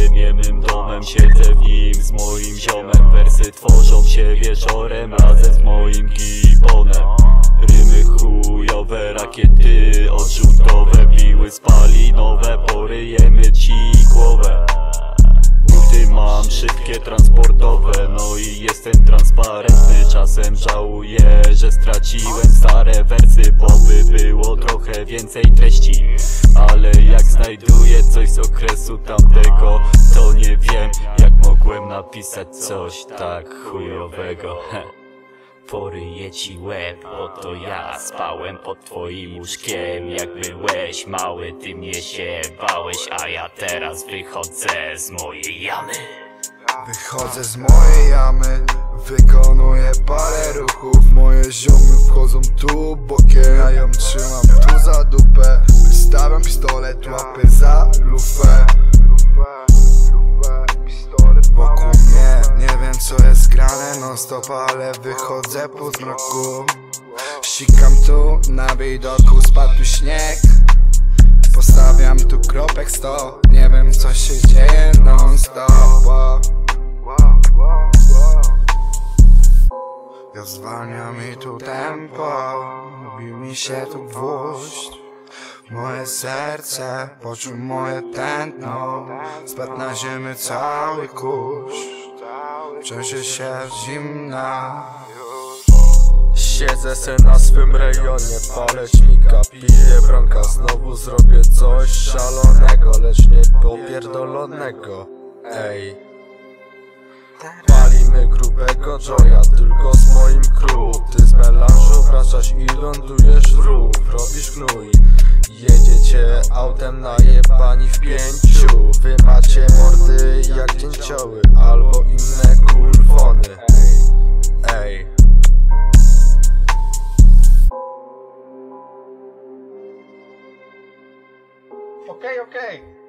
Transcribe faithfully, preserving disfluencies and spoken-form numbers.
niemym domem. Siedzę w nim z moim ziomem. Wersy tworzą się wieczorem razem z moim gibonem. Rymy chujowe, rakiety odrzutowe, piły spalinowe, poryjemy ci głowę. Buty mam szybkie, transportowe, no i jestem transparentny. Czasem żałuję, że straciłem stare wersy, bo by było trochę więcej treści. Ale jak znajduję coś z okresu tamtego, to nie wiem, jak mogłem napisać coś tak chujowego. Poryję ci łeb, oto ja spałem pod twoim łóżkiem. Jak byłeś mały, ty mnie się bałeś, a ja teraz wychodzę z mojej jamy. Wychodzę z mojej jamy, wykonuję parę ruchów. Moje ziomy wchodzą tu bokiem, ja ją trzymam tu za dupę. Wystawiam pistolet, łapię za lufę. Wokół mnie nie wiem co jest grane non stop, ale wychodzę po zmroku. Sikam tu na widoku, spadł śnieg. Postawiam tu kropek sto, nie wiem co się dzieje non stop. Ja zwalnia mi tu tempo, lubi mi się tu gwóźdź. Moje serce, poczuł moje tętno, spadł na ziemię cały kurz. Czuję się zimna. Siedzę se na swym rejonie, palę ćmika, piję bronka. Znowu zrobię coś szalonego, lecz nie popierdolonego. Ej, palimy grubego joya, tylko z moim crew. Ty z melanżu wracasz i lądujesz w rów. Robisz gnój, jedziecie autem najebani w pięciu. Wy macie mordy jak dzięcioły albo inne kulfony. Ej, Okej, okej.